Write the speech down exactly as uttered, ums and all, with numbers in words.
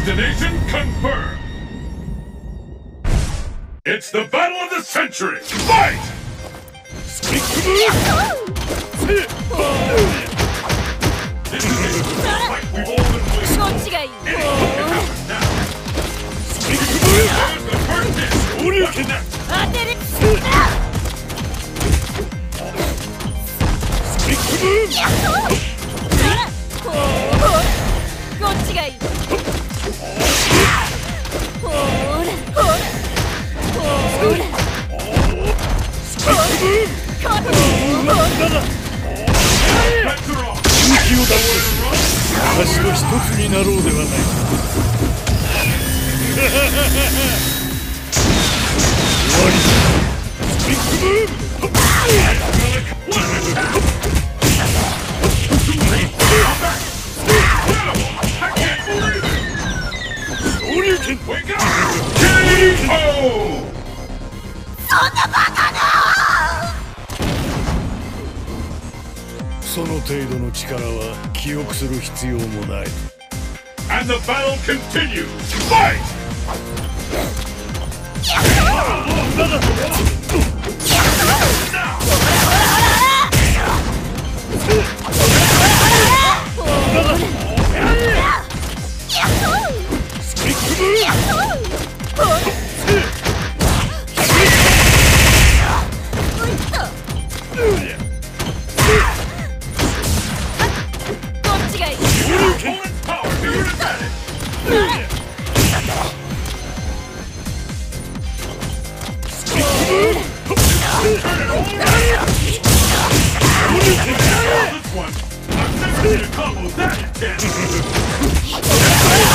Destination confirmed! It's the battle of the century! Fight! This is it! Fight we've all been waiting for! Anything can happen now! There's the first hit! What's next? Wake up! K O! そんなバカな! その程度の力は記憶する必要もない。 And the battle continues! Fight! This one, I've never seen a combo that intense!